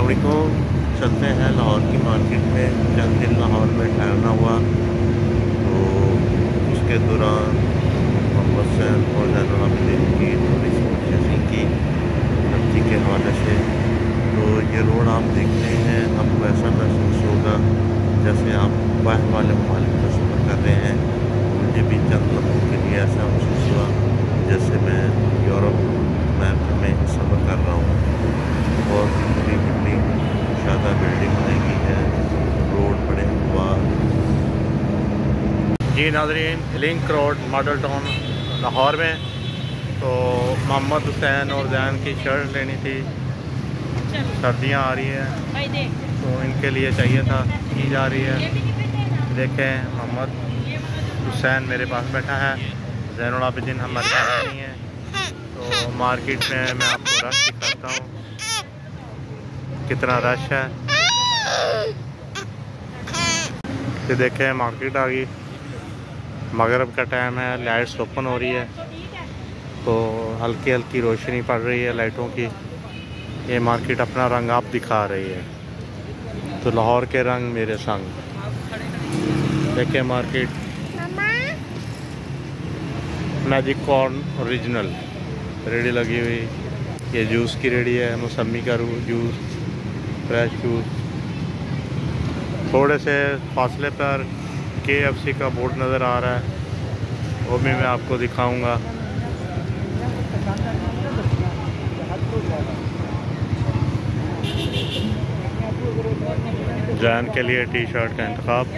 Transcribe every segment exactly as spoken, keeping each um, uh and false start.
वालेकुम। चलते हैं लाहौर की मार्केट में। चंद दिन लाहौर में ठहरना हुआ तो उसके दौरान मोहम्मद हुसैन और ज़ैनुल आबिदीन की थोड़ी सी परचेजिंग की सब्जी के हवाले से। तो ये रोड आप देख रहे हैं, आपको ऐसा महसूस होगा जैसे आप बाहर वाले ममालिक में सफ़र कर रहे हैं। मुझे भी चंद लम्हों के लिए ऐसा महसूस हुआ जैसे मैं यूरोप में सफ़र कर रहा हूँ। बहुत बड़ी बड़ी शादा बिल्डिंग बनाई गई है, रोड बड़े हुआ। जी नाज़रीन, link road model town Lahore में। तो मोहम्मद हुसैन और जैन की शर्ट लेनी थी, सर्दियाँ आ रही हैं तो इनके लिए चाहिए था, की जा रही है। देखें मोहम्मद हुसैन मेरे पास बैठा है, ज़ैनुल आबिदीन हमारे पास नहीं है। तो मार्केट में मैं आपको रश दिखाता हूँ, कितना रश है। ये देखें मार्केट आ गई, मगरिब का टाइम है, लाइट्स ओपन हो रही है तो हल्की हल्की रोशनी पड़ रही है लाइटों की। ये मार्केट अपना रंग आप दिखा रही है, तो लाहौर के रंग मेरे संग। देखें market magic corn original ready लगी हुई। ये जूस की रेडी है, मौसमी का जूस, फ्रेश जूस। थोड़े से फासले पर के एफ सी का बोर्ड नज़र आ रहा है, वो भी मैं आपको दिखाऊंगा। जैन के लिए टी शर्ट का इंतखाब।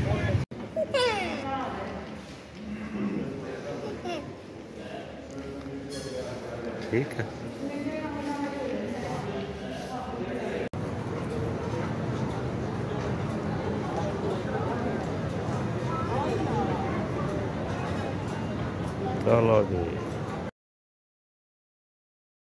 ठीक है, चलो जी।